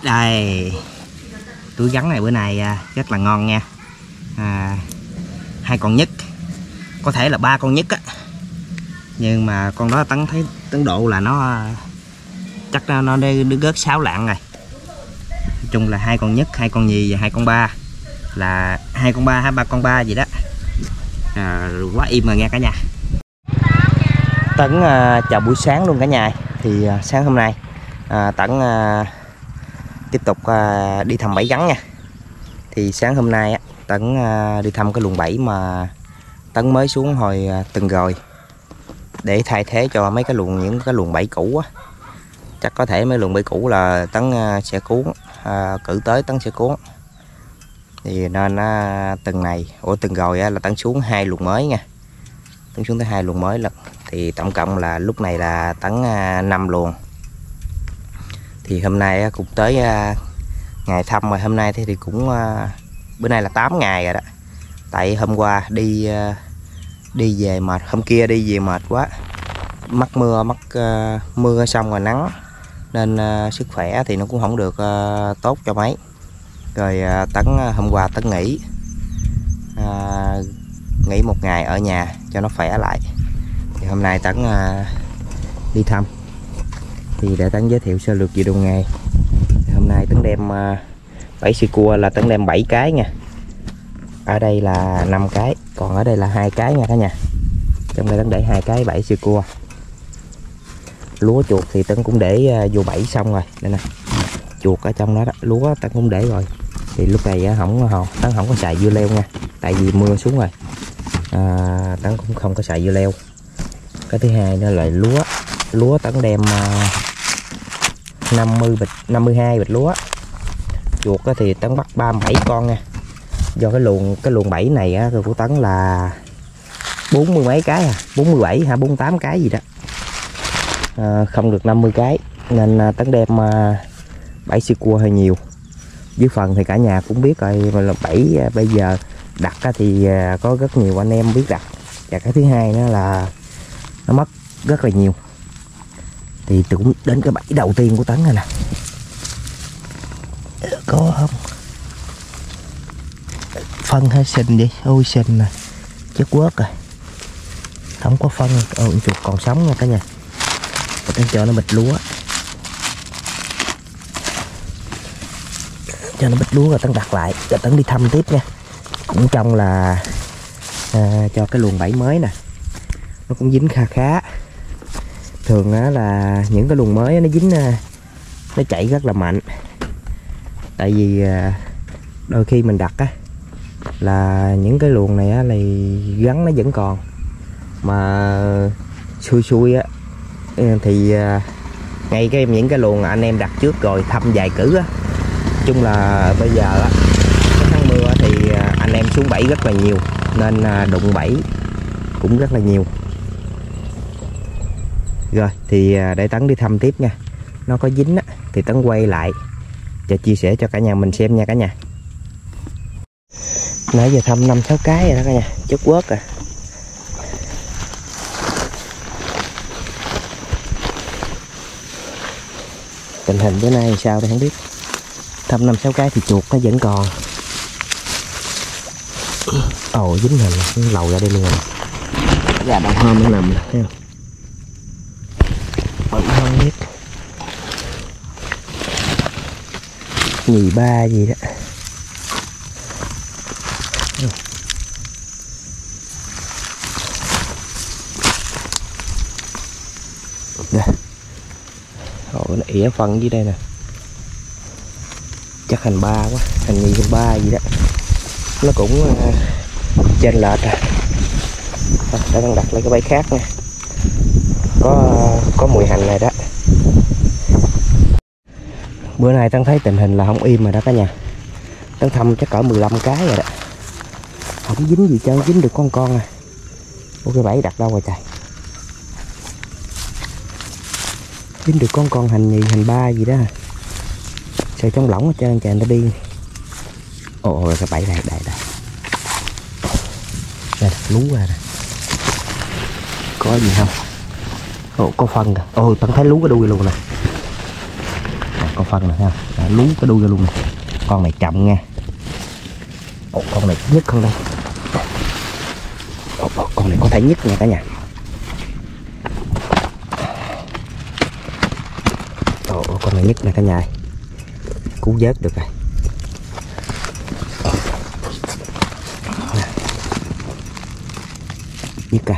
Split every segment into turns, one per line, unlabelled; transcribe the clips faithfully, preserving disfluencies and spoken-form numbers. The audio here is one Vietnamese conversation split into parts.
Đây, túi gắn này bữa nay rất là ngon nha. À, hai con nhất, có thể là ba con nhất á, nhưng mà con đó Tấn thấy Tấn độ là nó chắc nó nó đứa gớt sáu lạng rồi. Nói chung là hai con nhất, hai con nhì và hai con ba, là hai con ba, hai ba con ba gì đó. À, quá im mà nghe cả nhà. Tấn uh, chào buổi sáng luôn cả nhà. Thì uh, sáng hôm nay uh, Tấn uh, tiếp tục uh, đi thăm bẫy gắn nha. Thì sáng hôm nay á, Tấn uh, đi thăm cái luồng bẫy mà Tấn mới xuống hồi uh, từng rồi, để thay thế cho mấy cái luồng những cái luồng bẫy cũ á. Chắc có thể mấy luồng bẫy cũ là Tấn uh, sẽ cuốn, uh, cử tới Tấn sẽ cuốn. Thì nên uh, từng này, ủa từng rồi uh, là Tấn xuống hai luồng mới nha. Tấn xuống tới hai luồng mới lần. Thì tổng cộng là lúc này là Tấn uh, năm luồng. Thì hôm nay uh, cũng tới uh, ngày thăm rồi. Hôm nay thì, thì cũng uh, bữa nay là tám ngày rồi đó. Tại hôm qua đi uh, đi về mệt, hôm kia đi về mệt quá, mắc mưa, mắc uh, mưa xong rồi nắng, nên uh, sức khỏe thì nó cũng không được uh, tốt cho mấy. Rồi uh, Tấn uh, hôm qua Tấn nghỉ uh, nghỉ một ngày ở nhà cho nó khỏe lại. Thì hôm nay Tấn uh, đi thăm. Thì để Tấn giới thiệu sơ lược về đồ nghề. Thì hôm nay Tấn đem uh, bẫy xì cua là Tấn đem bảy cái nha. Ở đây là năm cái, còn ở đây là hai cái nha cả nhà. Trong đây Tấn để hai cái bẫy xì cua. Lúa chuột thì Tấn cũng để uh, vô bẫy xong rồi. Đây nè, chuột ở trong đó, đó. Lúa Tấn cũng để rồi. Thì lúc này uh, không uh, Tấn không có xài dưa leo nha, tại vì mưa xuống rồi. À, Tấn cũng không có xài dưa leo. Cái thứ hai đó là lúa. Lúa Tấn đem uh, năm mươi bịch, năm mươi hai bịch lúa. Chuột thì Tấn bắt ba mươi bảy con nha. Do cái luồng cái luồng bẫy này á, của Tấn là bốn mươi mấy cái à, bốn mươi bảy hay bốn mươi tám cái gì đó. À, không được năm mươi cái nên uh, Tấn đem uh, bẫy xì cua hơi nhiều. Dưới phần thì cả nhà cũng biết rồi, mà là bẫy uh, bây giờ đặt uh, thì uh, có rất nhiều anh em biết đặt. Và cái thứ hai nữa là nó mất rất là nhiều. Thì cũng đến cái bẫy đầu tiên của Tấn này nè. Có không? Phân hơi xình đi, ôi xình nè, chất quớt rồi. Không có phân, ôi chuột còn sống nha cả nhà. Tấn cho nó bịch lúa. Cho nó bịch lúa rồi Tấn đặt lại, rồi Tấn đi thăm tiếp nha. Cũng trong là à, cho cái luồng bẫy mới nè. Nó cũng dính kha khá. Thường á, là những cái luồng mới nó dính, nó chạy rất là mạnh. Tại vì đôi khi mình đặt á, là những cái luồng này á, là gắn nó vẫn còn, mà xui xui á thì ngay cái những cái luồng anh em đặt trước rồi thăm vài cử á. Chung là bây giờ á, cái tháng mưa thì anh em xuống bẫy rất là nhiều, nên đụng bẫy cũng rất là nhiều. Rồi thì để Tấn đi thăm tiếp nha. Nó có dính á, thì Tấn quay lại và chia sẻ cho cả nhà mình xem nha cả nhà. Nãy giờ thăm năm sáu cái rồi đó cả nhà, chất quớt à. Tình hình bữa nay sao đây không biết. Thăm năm sáu cái thì chuột nó vẫn còn. Ồ dính hình nó lầu ra đây luôn rồi. Gà đầu hôm nó nằm thấy không? Bận hơn biết. Nhì ba gì đó. Nè. Ồ, nó ỉa phân dưới đây nè. Chắc hành ba quá, hành nhì hành ba gì đó. Nó cũng uh, trên lệch à. Thôi, để đang đặt lấy cái bẫy khác nha. Có uh, có mùi hành này đó. Bữa nay Tấn thấy tình hình là không im rồi đó cả nhà. Tấn thăm chắc cỡ mười lăm cái rồi đó. Không dính gì trơn, dính được con con à. Ủa cái bẫy đặt đâu rồi trời. Dính được con con hành nhì, hành ba gì đó. Sao trong lỏng hết trơn trời, người ta đi. Ồ rồi cái bẫy này, đây đây. Đây lú ra nè. Có gì không? Ồ có phân kìa. Ồ Tấn thấy lú cái đuôi luôn nè. con phân này ha, đã lú cái đuôi ra luôn nè. Con này chậm nha. Ồ, con này nhất hơn đây. Ồ, con này có thể nhất nha cả nhà. Ồ, con này nhất nè cả nhà. Cứu vớt được rồi. Nhất rồi.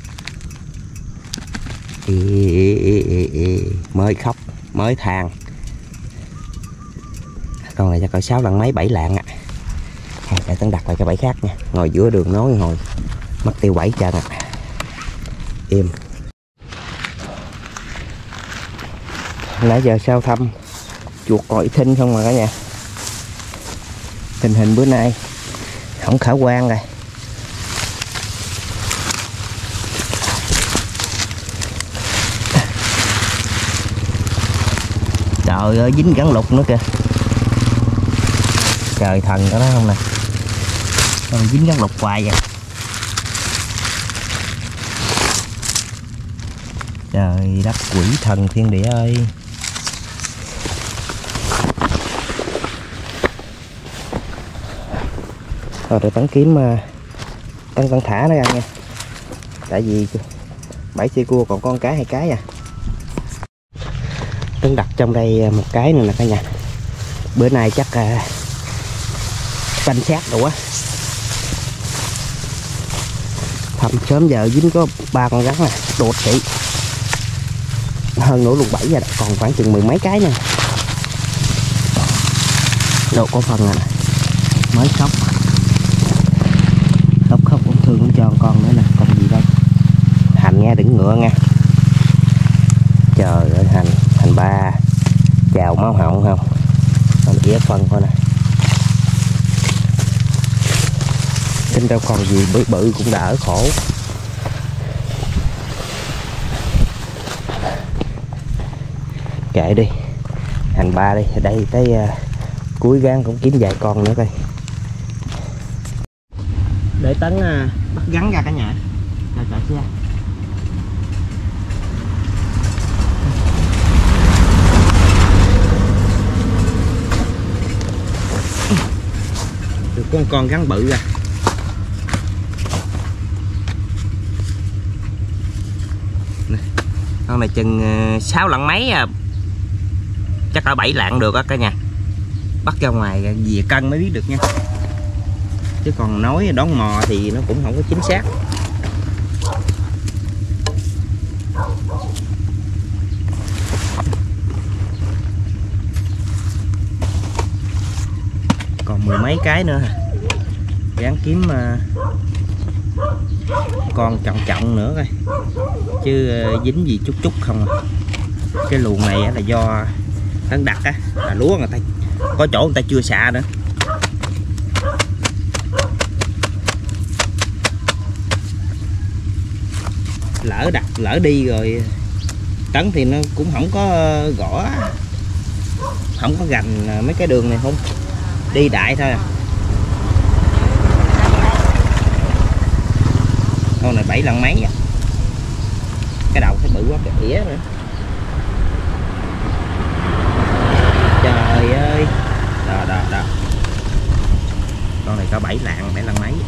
Ê, ê, ê, ê. Mới khóc, mới than. Con này chắc cỡ sáu lạng mấy bảy lạng ạ. À. Để Tấn đặt lại cái bẫy khác nha. Ngồi giữa đường nói ngồi mất tiêu bẫy trơn ạ. À. Im. Nãy giờ sao thăm chuột còi thinh không mà cả nhà. Tình hình bữa nay không khả quan rồi. Trời ơi, dính gắn lục nữa kìa. Trời thần có đó không nè. Trời, dính gắn lục hoài vậy. Trời đất quỷ thần thiên địa ơi. Rồi để Tấn kiếm Tấn Tấn thả nó ra nha. Tại vì bẫy xi cua còn con cái hai cái à. Tấn đặt trong đây một cái nữa nè cả nhà. Bữa nay chắc uh, canh sát đủ á. Thăm sớm giờ dính có ba con rắn nè, đột thị. Hơn nửa luôn bảy giờ đã, còn khoảng chừng mười mấy cái nè. Đồ có phần nè. Mới khóc. Khóc khóc cũng thương cũng cho con nữa nè, con gì đây? Hành nghe, đừng ngựa nha. Trời ơi hành, hành ba chào máu họng không? Con ghé phân thôi nè. Tính đâu còn gì bự bự cũng đỡ khổ. Kệ đi, hành ba đi, đây tới uh, cuối gán cũng kiếm vài con nữa coi. Để Tấn uh, bắt gắn ra cả nhà. Trời trời xe. Được con con gắn bự ra. Nè, con này chừng sáu lạng mấy à. Chắc là bảy lạng được á cả nhà. Bắt ra ngoài về cân mới biết được nha. Chứ còn nói đón mò thì nó cũng không có chính xác. Còn mười mấy cái nữa. Gắng kiếm uh, con trọng trọng nữa coi. Chứ uh, dính gì chút chút không à. Cái luồng này là do Tấn đặt á, là lúa người ta có chỗ người ta chưa xạ nữa. Lỡ đặt lỡ đi rồi Tấn thì nó cũng không có gõ, không có gành mấy cái đường này, không đi đại thôi à. Con này bảy lần mấy à. Cái đầu cái bự quá cái ỉa nữa. Trời ơi. Đó đó đó. Con này có bảy lạng, bảy lần mấy.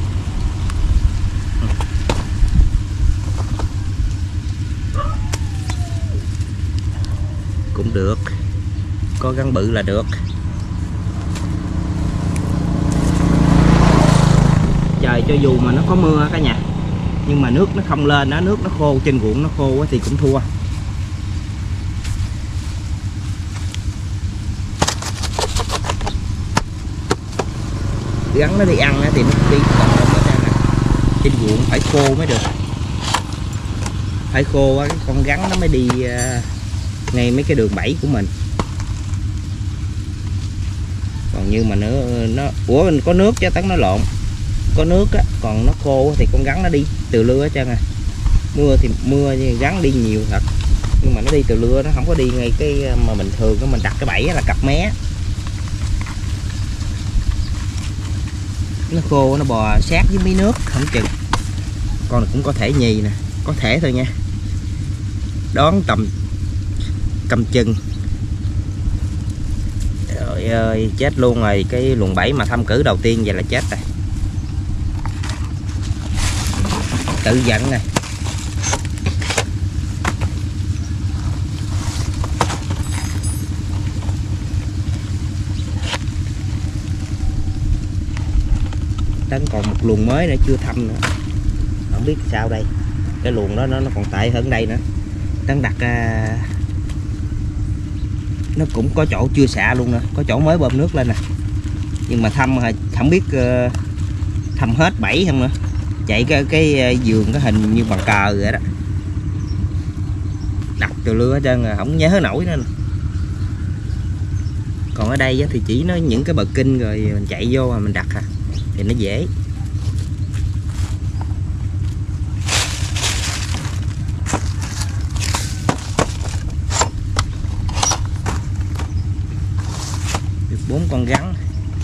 Cũng được. Có gắn bự là được. Trời cho dù mà nó có mưa cả nhà, nhưng mà nước nó không lên đó, nước nó khô trên ruộng nó khô thì cũng thua. Gắn nó đi ăn thì nó đi còn trên ruộng phải khô mới được, phải khô á, con gắn nó mới đi ngay mấy cái đường bẫy của mình. Còn như mà nó nó ủa có nước chứ Tấn nó lộn, có nước á, còn nó khô thì con gắn nó đi từ lưa hết trơn à. Mưa thì mưa nhưng gắn đi nhiều thật, nhưng mà nó đi từ lưa, nó không có đi ngay cái mà mình thường mình đặt cái bẫy là cặp mé. Nó khô nó bò sát với mí nước không chừng. Con này cũng có thể nhì nè, có thể thôi nha. Đón tầm cầm chừng ơi, chết luôn rồi. Cái luồng bẫy mà thăm cử đầu tiên vậy là chết rồi. Tự dẫn rồi. Tấn còn một luồng mới nữa chưa thăm nữa, không biết sao đây. Cái luồng đó nó, nó còn tệ hơn đây nữa. Tấn đặt à, nó cũng có chỗ chưa xạ luôn nè, có chỗ mới bơm nước lên nè, nhưng mà thăm không biết uh, thăm hết bẫy không nữa. Chạy cái cái giường cái hình như bàn cờ vậy đó, đặt từ lưa hết trơn rồi không nhớ nổi nữa. Còn ở đây thì chỉ nó những cái bờ kinh rồi mình chạy vô mà mình đặt à, thì nó dễ. Được bốn con rắn,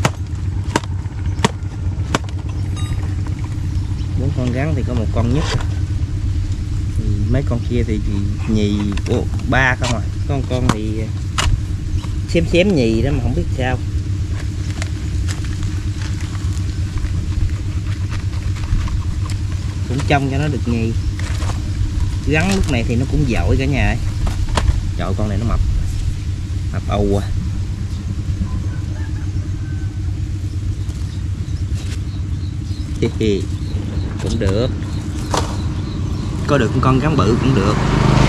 bốn con rắn thì có một con nhất, thì mấy con kia thì, thì nhì của ba không à, con con thì xém xém nhì đó mà không biết sao. Cũng trông cho nó được nhì. Rắn lúc này thì nó cũng dội cả nhà ấy. Trời, con này nó mập mập âu à. Cũng được, có được con rắn bự cũng được.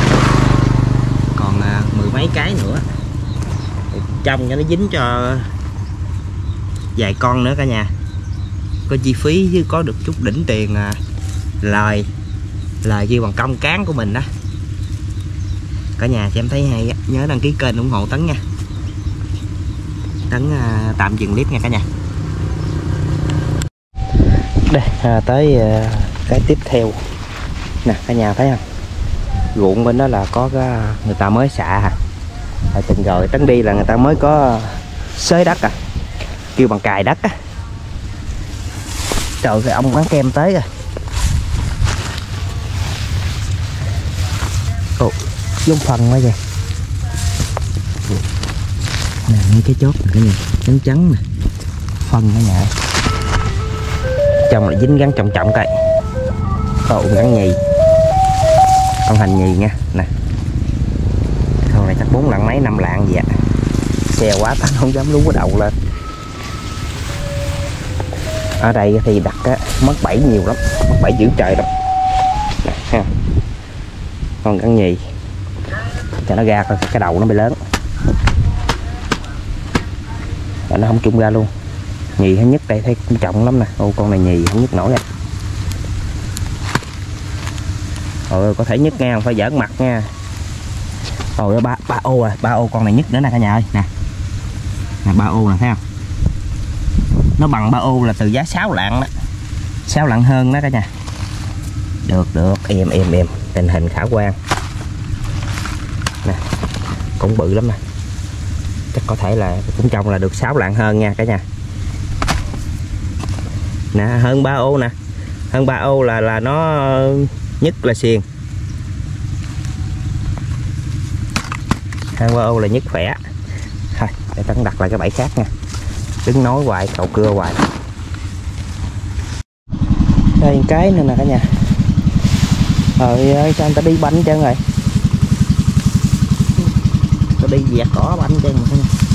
Còn à, mười mấy cái nữa trong cho nó dính cho vài con nữa cả nhà. Có chi phí chứ có được chút đỉnh tiền à, lời lời chi bằng công cán của mình đó. Cả nhà xem thấy hay á, nhớ đăng ký kênh ủng hộ Tấn nha. Tấn à, tạm dừng clip nha cả nhà. Đây à, tới à, cái tiếp theo nè cả nhà thấy không, ruộng bên đó là có cái người ta mới xạ hả. Hồi tuần rồi Tấn đi là người ta mới có xới đất à, kêu bằng cài đất á. Trời ơi, ông bán kem tới rồi. Ồ, giống phần quá vậy nè, ngay cái chốt này cả nhà, trắng trắng nè, phân cả nhà. Trong là dính gắn trọng trọng coi. Ồ, gắn nhì, con hành nhì nha nè. Con này chắc bốn lạng mấy năm lạng gì ạ. À. Xe quá Tấn không dám lú cái đầu lên. Ở đây thì đặt á, mất bẫy nhiều lắm, mất bẫy dữ trời lắm ha. Con gắn nhì cho nó ra coi cái đầu nó bị lớn và nó không chung ra luôn. Nhì hay nhất đây thấy cũng trọng lắm nè. Ô, con này nhì không nhức nổi à. Ôi, có thể nhức nha, không phải giỡn mặt nha. Ôi, ba ba ô à, ba ô con này nhức nữa nè cả nhà ơi nè. Nè ba ô nè thấy không? Nó bằng ba ô là từ giá sáu lạng đó, sáu lạng hơn đó cả nhà. Được được, em em em tình hình khả quan nè, cũng bự lắm nè, chắc có thể là cũng trong là được sáu lạng hơn nha cả nhà. Nè hơn ba ô nè, hơn ba ô là là nó nhất là xiền, hơn ba ô là nhất khỏe. Thôi để Tấn đặt lại cái bẫy khác nha, đứng nói hoài cậu cưa hoài. Đây cái nữa nè cả nhà. Trời ơi sao người ta đi banh chân rồi, ta đi dẹt cỏ banh chân mà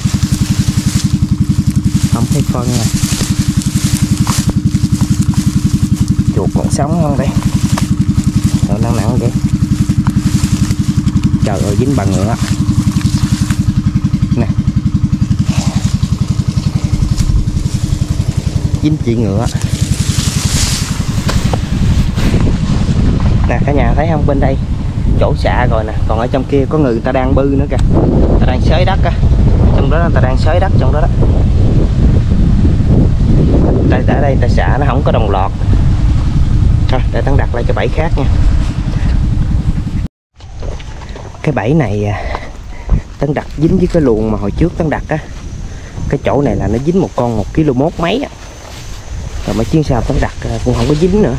không thấy phân nè. Chuột còn sống không đây, nó nặng nặng vậy. Trời ơi dính bằng ngựa nè, dính chị ngựa nè cả nhà thấy không. Bên đây chỗ xạ rồi nè, còn ở trong kia có người ta đang bư nữa kìa, ta đang xới đất á, trong đó ta đang xới đất trong đó đó. Tại ở đây ta xạ nó không có đồng loạt. Thôi để Tấn đặt lại cái bẫy khác nha. Cái bẫy này Tấn đặt dính với cái luồng mà hồi trước Tấn đặt á, cái chỗ này là nó dính một con một kg mốt mấy á. Rồi mấy chuyến sau Tấn đặt cũng không có dính nữa,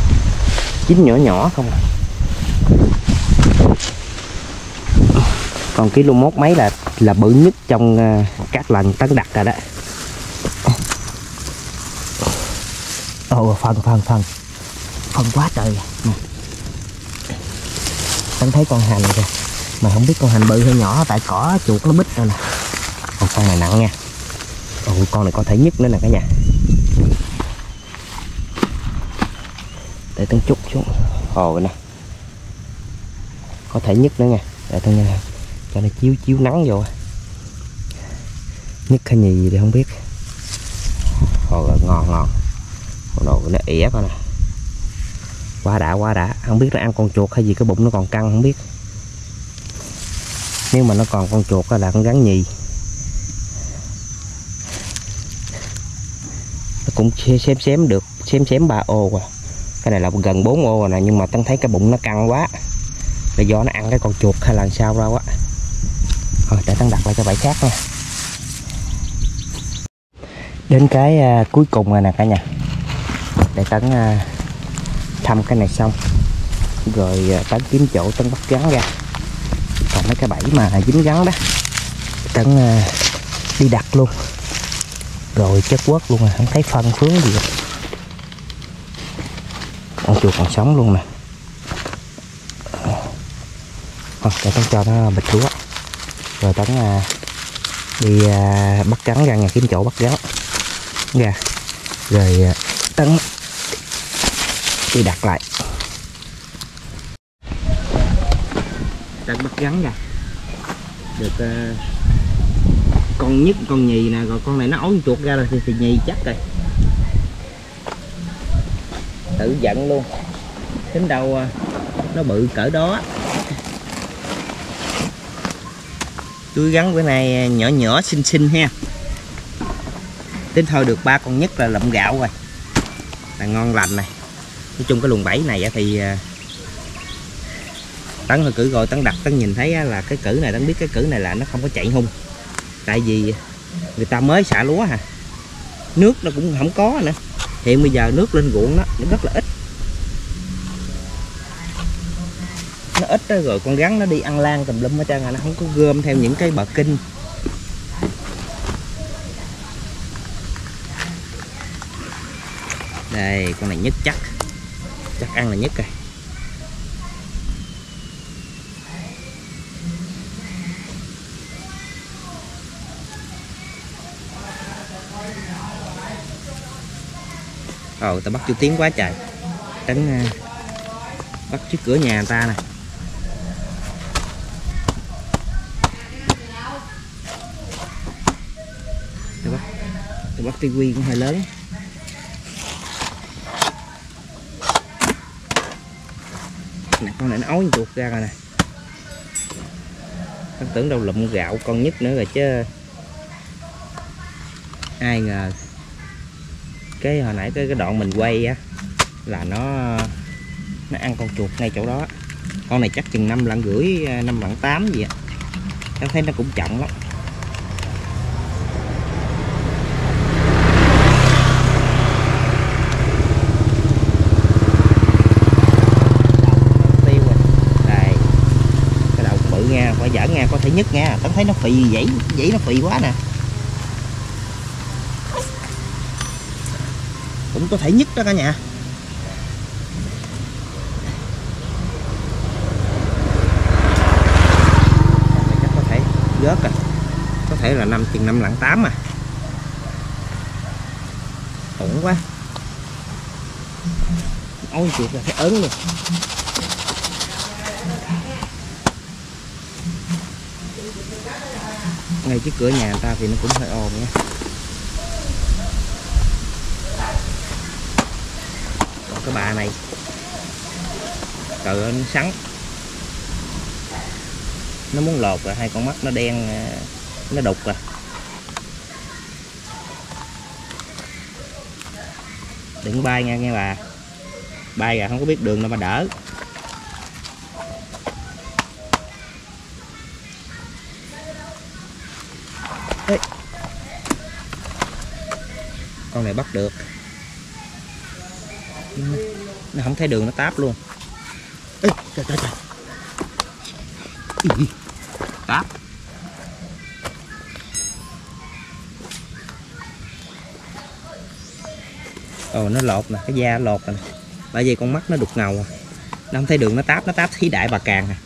dính nhỏ nhỏ không à. Còn kilo mốt mấy là là bự nhất trong các lần tấn đặt rồi đó. Ồ, phân phân phân phân quá trời nè. Tấn thấy con hành kìa, mà không biết con hành bự hay nhỏ, tại cỏ chuột nó bít rồi nè. Còn con này nặng nha. Ồ, con này có thể nhất nữa nè cả nhà. Để Tấn chút xuống. Ồ nè, có thể nhất nữa nha. Để Tấn cho nó chiếu chiếu nắng vô. Nhất hay nhì thì không biết. Ồ, ngon ngon. Đồ nó ỉa coi nè, quá đã quá đã. Không biết nó ăn con chuột hay gì, cái bụng nó còn căng không biết. Nếu mà nó còn con chuột là con rắn nhì. Nó cũng xém xém được, xém xém ba ô rồi. Cái này là gần bốn ô rồi nè, nhưng mà Tấn thấy cái bụng nó căng quá, là do nó ăn cái con chuột hay là sao đâu á. Thôi để Tấn đặt lại cái bẫy khác nha. Đến cái uh, cuối cùng rồi nè cả nhà. Để Tấn uh, thăm cái này xong rồi uh, Tấn kiếm chỗ Tấn bắt gắn ra. Còn mấy cái bẫy mà dính gắn đó Tấn uh, đi đặt luôn rồi chất quất luôn, à không thấy phân phướng gì rồi. Con chuột còn sống luôn nè. Thôi để Tấn cho nó bịch lúa rồi Tấn uh, đi uh, bắt gắn ra nhà, kiếm chỗ bắt gắn ra rồi uh, Tấn đi đặt lại. Tấn bắt gắn ra được uh, con nhất con nhì nè, rồi con này nó ấu chuột ra rồi thì, thì nhì chắc rồi. Tự giận luôn, tính đâu uh, nó bự cỡ đó. Túi gắn bữa nay nhỏ nhỏ xinh xinh ha. Tính thôi được ba con nhất là lụm gạo rồi, là ngon lành này. Nói chung cái luồng bẫy này thì Tấn hồi cử rồi Tấn đặt, Tấn nhìn thấy là cái cử này, Tấn biết cái cử này là nó không có chạy hung. Tại vì người ta mới xả lúa hà, nước nó cũng không có nữa. Hiện bây giờ nước lên ruộng đó nó rất là ít, nó ít đó, rồi con rắn nó đi ăn lan tùm lum hết trơn, nó không có gom theo những cái bờ kinh. Đây con này nhất chắc, chắc ăn là nhất rồi. Ồ, ta bắt chú Tiến quá trời. Tấn uh, bắt trước cửa nhà người ta nè. Ta bắt, ta bắt tivi cũng hơi lớn. Nè, con này nó ói chuột ra rồi nè. Tấn tưởng đâu lụm gạo con nhất nữa rồi chứ. Ai ngờ cái hồi nãy cái cái đoạn mình quay á là nó nó ăn con chuột ngay chỗ đó. Con này chắc chừng năm lạng rưỡi, năm lạng tám gì á. Em thấy nó cũng trọng lắm. Tiêu rồi. Đây. Cái đầu bự nha, phải giỡn nha, có thể nhất nha. Tao thấy nó phì vậy, vậy nó phì quá nè. Cũng có thể nhất đó cả nhà. Chắc có thể gớt rồi, có thể là năm chừng năm lạng tám à. Ổn quá. Ôi chuột là thấy ớn luôn. Ngay trước cửa nhà người ta thì nó cũng hơi ồn nha. Cái bà này trời ơi, nó sắn, nó muốn lột rồi, hai con mắt nó đen, nó đục rồi. Đừng bay nha nghe bà, bay rồi không có biết đường đâu mà đỡ. Ê. Con này bắt được, nó không thấy đường nó táp luôn. Ê, trời trời trời. cáp. Ồ, nó lột nè, cái da lột nè, bởi vì con mắt nó đục ngầu, nó không thấy đường, nó táp nó táp khí đại bà càng nè.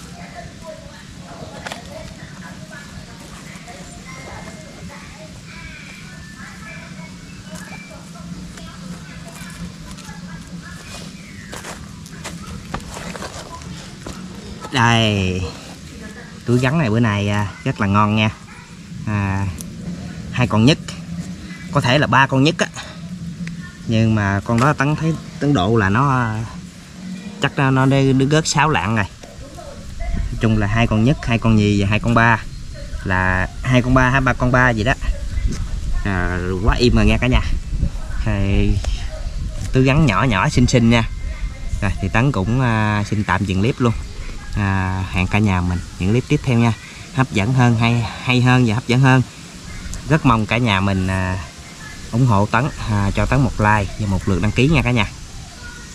Đây, túi gắn này bữa nay rất là ngon nha. À, hai con nhất, có thể là ba con nhất á, nhưng mà con đó Tấn thấy Tấn độ là nó chắc nó nó đứa gớt sáu lạng rồi. Nói chung là hai con nhất, hai con nhì và hai con ba, là hai con ba, hai ba con ba gì đó. À, quá im rồi nghe cả nhà. Túi gắn nhỏ nhỏ xinh xinh nha. Rồi thì Tấn cũng uh, xin tạm dừng clip luôn. À, hẹn cả nhà mình những clip tiếp theo nha, hấp dẫn hơn, hay hay hơn và hấp dẫn hơn. Rất mong cả nhà mình à, ủng hộ Tấn, à, cho Tấn một like và một lượt đăng ký nha cả nhà.